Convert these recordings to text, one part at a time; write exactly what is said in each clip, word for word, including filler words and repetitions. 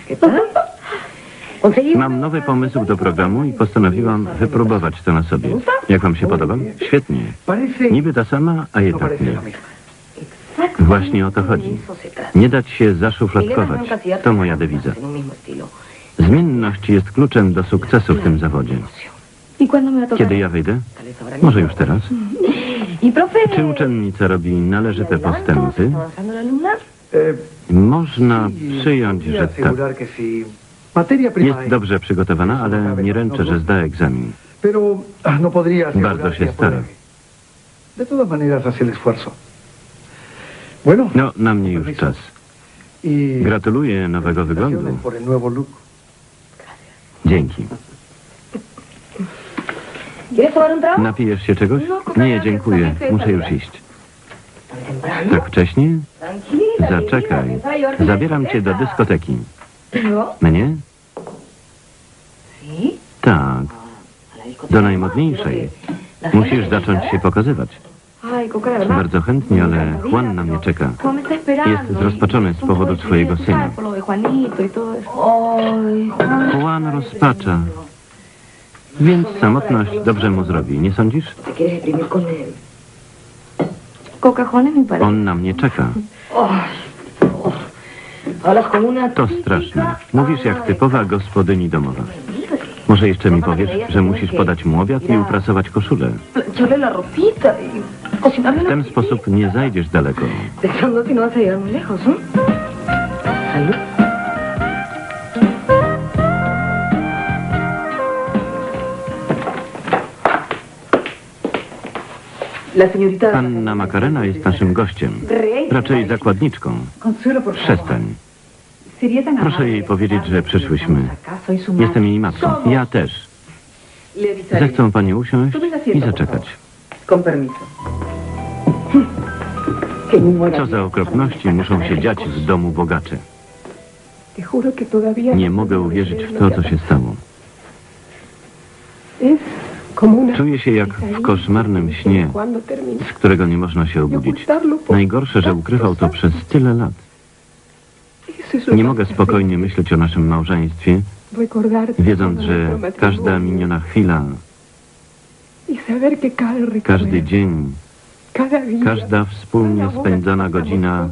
Mam nowy pomysł do programu i postanowiłam wypróbować to na sobie. Jak wam się podoba? Świetnie. Niby ta sama, a jednak nie. Właśnie o to chodzi. Nie dać się zaszufladkować. To moja dewiza. Zmienność jest kluczem do sukcesu w tym zawodzie. Kiedy ja wyjdę? Może już teraz? Czy uczennica robi należyte postępy? Można przyjąć, że tak. Jest dobrze przygotowana, ale nie ręczę, że zda egzamin. Bardzo się stara. No, na mnie już czas. Gratuluję nowego wyglądu. Dzięki. Napijesz się czegoś? Nie, dziękuję. Muszę już iść. Tak wcześnie? Zaczekaj. Zabieram cię do dyskoteki. Mnie? Tak. Do najmodniejszej. Musisz zacząć się pokazywać. Bardzo chętnie, ale Juan na mnie czeka. Jest zrozpaczony z powodu swojego syna. Juan rozpacza. Więc samotność dobrze mu zrobi, nie sądzisz? On na mnie czeka. To straszne. Mówisz jak typowa gospodyni domowa. Może jeszcze mi powiesz, że musisz podać mu obiad i uprasować koszulę. W ten sposób nie zajdziesz daleko. Panna Macarena jest naszym gościem. Raczej zakładniczką. Przestań. Proszę jej powiedzieć, że przyszłyśmy. Jestem jej matką. Ja też. Zechcą pani usiąść i zaczekać. Co za okropności muszą się dziać w domu bogaczy. Nie mogę uwierzyć w to, co się stało. Czuję się jak w koszmarnym śnie, z którego nie można się obudzić. Najgorsze, że ukrywał to przez tyle lat. Nie mogę spokojnie myśleć o naszym małżeństwie, wiedząc, że każda miniona chwila, każdy dzień, każda wspólnie spędzona godzina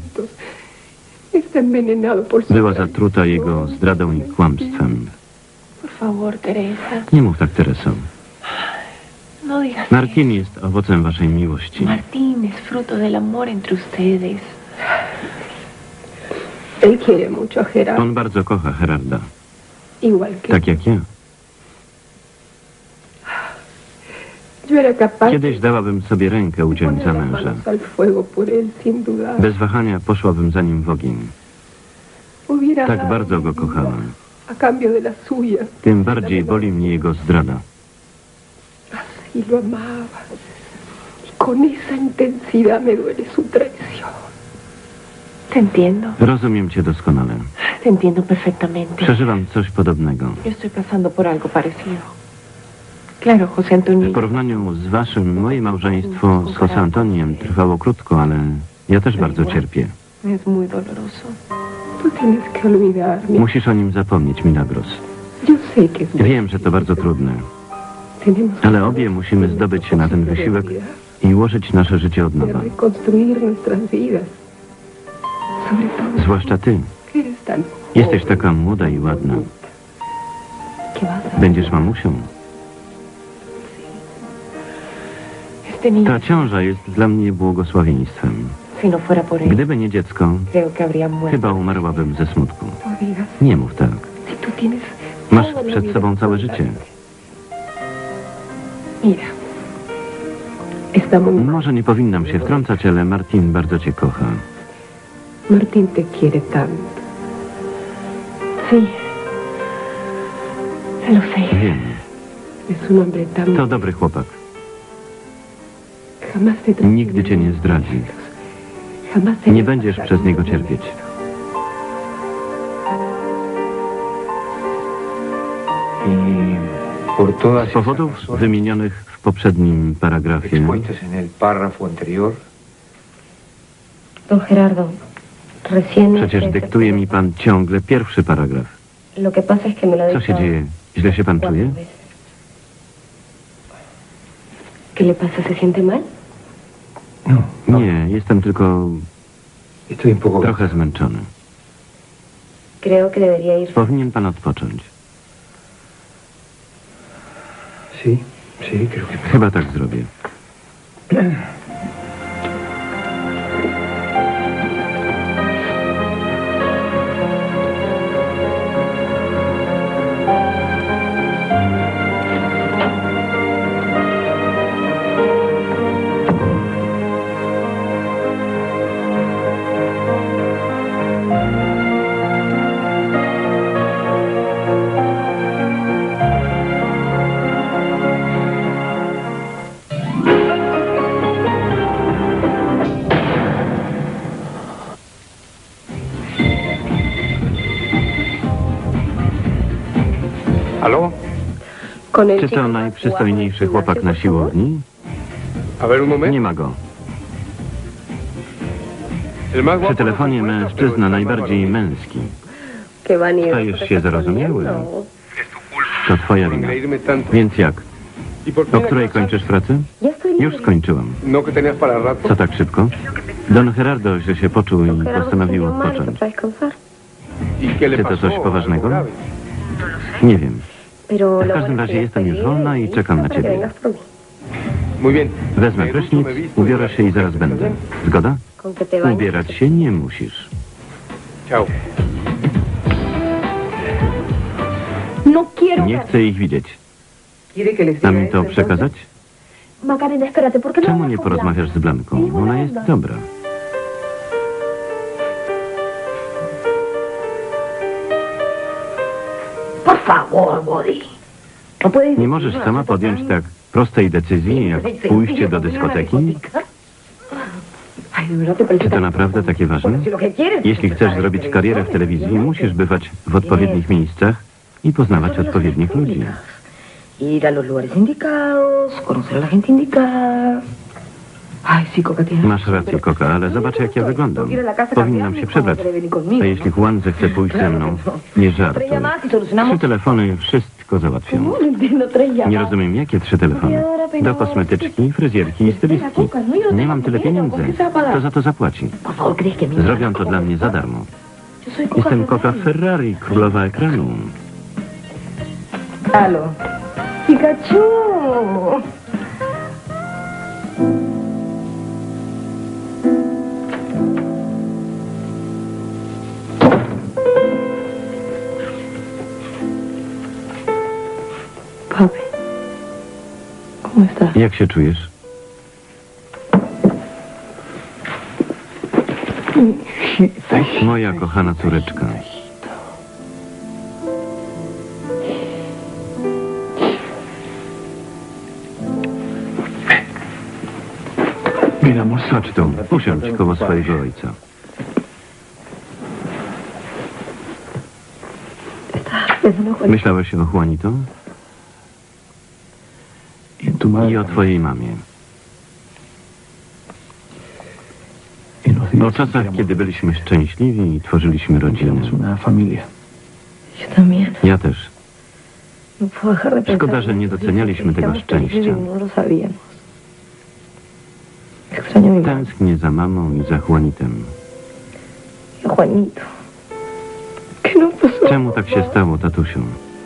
była zatruta jego zdradą i kłamstwem. Nie mów tak, Tereso. Martin jest owocem waszej miłości. Martin es fruto del amor entre ustedes. On bardzo kocha Gerarda. Tak jak ja. Kiedyś dałabym sobie rękę uciąć za męża. Bez wahania poszłabym za nim w ogień. Tak bardzo go kochałam. Tym bardziej boli mnie jego zdrada. Te entiendo. Rozumiem cię doskonale. Te entiendo perfectamente. Przeżywam coś podobnego. Yo estoy pasando por algo parecido. Claro, José Antonio. W porównaniu z waszym, moje małżeństwo z José Antoniem trwało krótko, ale ja też bardzo cierpię. Es muy doloroso. Musisz o nim zapomnieć, Milagros. Wiem, że to bardzo trudne. Ale obie musimy zdobyć się na ten wysiłek i ułożyć nasze życie od nowa. Zwłaszcza ty. Jesteś taka młoda i ładna. Będziesz mamusią. Ta ciąża jest dla mnie błogosławieństwem. Gdyby nie dziecko, chyba umarłabym ze smutku. Nie mów tak. Masz przed sobą całe życie. Może nie powinnam się wtrącać, ale Martin bardzo cię kocha. Martin te quiere tanto. Sí. Lo sé. Wiem. Es un hombre tan... To dobry chłopak. Jamás te... Nigdy cię nie zdradzi. Nie będziesz przez niego cierpieć. Z powodów wymienionych w poprzednim paragrafie Don Gerardo, recién... przecież dyktuje mi pan ciągle pierwszy paragraf. Lo que pasa es que me lo ha Co się dicho dzieje? Źle się pan czuje? cuatro veces. ¿Qué le pasa? ¿Se siente mal? No, Nie, jestem tylko estoy un poco... trochę zmęczony. Creo que debería ir. Powinien pan odpocząć. Sí, sí, creo que... Chyba tak zrobię. ¿Aló? Con el Czy chico to más najprzystojniejszy guapo del chłopak na gimnasio, por favor? siłowni? A ver, un Nie momento. ma go. El más Przy guapo telefonie no se encuentra, mężczyzna pero está najbardziej más męski. Que van y To już się zrozumiały. To twoja por wina. engreírme tanto. Więc jak? ¿Y por qué O la której casa? kończysz pracę? Ya estoy Już libre. skończyłam. No que tenías para rato. Co tak szybko? Don Gerardo źle się poczuł i Gerardo se postanowił sintió mal y se odpocząć. fue a descansar. ¿Y qué le Czy to pasó? coś poważnego? ¿Algo grave? Nie wiem. Pero W lo każdym bueno es razie que ya jestem estoy już libre wolna i y czekam na para que ciebie. vengas por mí. Muy bien. Wezmę Me ducho, prysznic, me visto, ubiorę się i zaraz ¿está będę. bien? Zgoda? Con que te bañes. Ubierać się nie musisz. Chao. No quiero Nie ver. chcę ich widzieć. ¿Quiere que les Mam diga im to eso, przekazać? entonces? Macarena, espérate, ¿por qué no Czemu hablas nie con porozmawiasz z Blanką? Ona jest dobra. Por favor, Body. No puedes Nie możesz sama podjąć tak prostej decyzji, jak pójście do dyskoteki? Ay, de verdad te parece Czy to tan- naprawdę takie ważne? Bueno, si lo que quieres Jeśli es chcesz estar en zrobić karierę w telewizji, televisión, musisz bywać w odpowiednich miejscach i poznawać odpowiednich ludzi. ir a los lugares indicados, conocer a la gente indicada. Ay, sí, Coca, tienes Masz rację, Koka, ale zobacz, jak ja wyglądam. Powinnam się przebrać. A jeśli Juan zechce pójść ze mną, nie żartuj. Tres llamadas y Trzy solucionamos. telefony wszystko załatwią. No, no entiendo, tres llamadas. Nie rozumiem, jakie trzy telefony. Do kosmetyczki, fryzjerki i stylistki. Nie mam tyle pieniędzy. Kto za to zapłaci? Por favor, ¿crees que mi hija Zrobią to Coca dla mnie za Ferrari? darmo. Yo soy Coca Jestem Koka Ferrari. Ferrari, królowa ekranu. Aló. Pikachu. Papi, ¿cómo estás? Jak się czujesz? Moja kochana córeczka. Chodź tu, usiądź koło swojego ojca. ¿Estás pensando en Juan? Myślałeś o Juanito i o twojej mamie. O czasach, kiedy byliśmy szczęśliwi i tworzyliśmy rodzinę. Yo también. Ja też. No puedo dejar de pensar. Szkoda, że nie docenialiśmy tego Estamos felices szczęścia. y No lo sabíamos. Extraño a mi mamá Tęsknię za mamą i za Juanitem. y a Juanito. ¿Qué no pasó? Czemu tak się stało, tatusiu?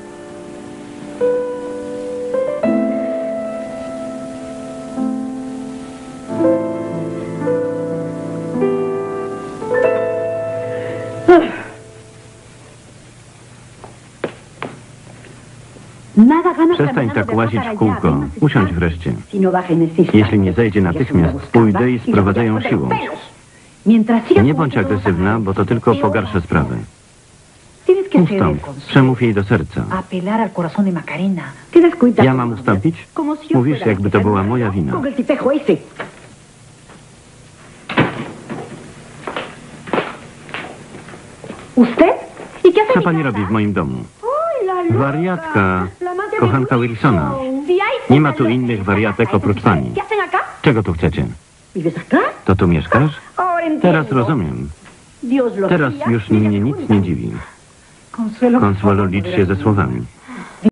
Nada ganas Przestań tak łazić w kółko. Usiądź wreszcie. Si no baja en ese instante. Jeśli nie zejdzie natychmiast, pójdę i sprowadzę ją siłą. Mientras siga Nie con bądź ese agresywna, bo to tylko pogarsza sprawę. Tienes que ceder Ustąp. con su- Przemów jej do serca. apelar al corazón de Macarena. ¿Te das cuenta? Ja mam ustąpić? Como si yo Mówisz, fuera jakby to była moja wina. Con el tipejo ese. ¿Usted? ¿Y qué hace Co mi pani casa? robi w moim domu? Ay, la loca. Wariatka, La amante de kochanka Wilsona. Wilson. Si hay Nie ma tu pocas innych locas wariatek acá, oprócz pani. ¿Qué hacen acá? Czego tu chcecie? ¿Vives acá? To tu mieszkasz? Ahora entiendo. Teraz rozumiem. Dios lo Teraz hacía już y ella mnie se nic cuenta. nie dziwi. Consuelo, licz się ze słowami.